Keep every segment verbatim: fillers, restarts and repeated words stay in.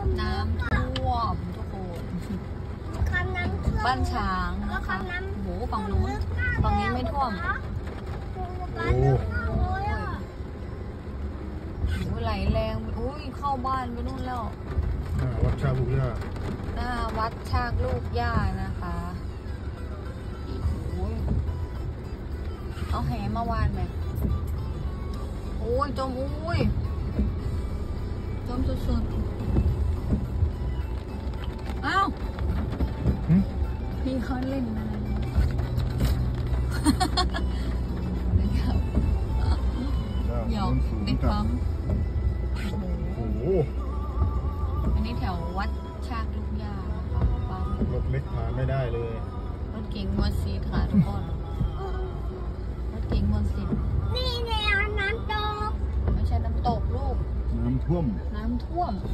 น้ำท่วมทุกคนบ้านช้างนะคะโหฝั่งนู้นฝั่งนี้ไม่ท่วมโอ้โหไหลแรงอุ้ยเข้าบ้านไปนู่นแล้ววัดชาบุกย่าหน้าวัดชากลูกย่านะคะโอ้ยเอาแหมาวานไหมโอ้ยจมอุ้ยจมสุดๆอ้าวพี่เขาเล่นอะไรนะครับหยอกเด็กปั๊มโอ้โหอันนี้แถววัดชากลูกยาปั๊มรถเล็กผ่านไม่ได้เลยรถเก๋งมอสีค่ะทุกคนรถเก๋งมอสีนี่แนวน้ำตกไม่ใช่น้ำตกลูกน้ำท่วมน้ำท่วม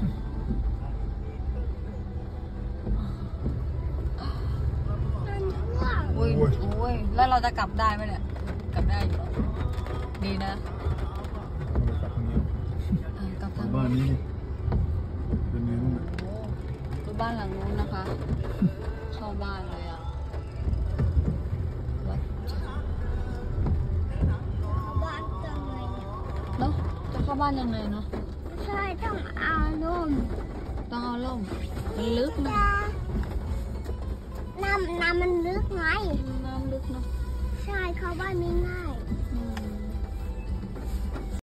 โอ้ยโอ้ยแล้วเราจะกลับได้ไหมเนี่ยกลับได้อยู่ดีนะกลับทางนี้กลับทางบ้านนี้เป็นนี้คือบ้านหลังนู้นนะคะเข้าบ้านเลยอ่ะวัดบ้านตรงไหนเนาะจะเข้าบ้านยังไงเนาะใช่ต้องเอาล่มต้องเอาล่มมันลึกนะน้ำน้ำมันลึกไงน้ำลึกเนาะใช่เข้าบ้านไม่ง่าย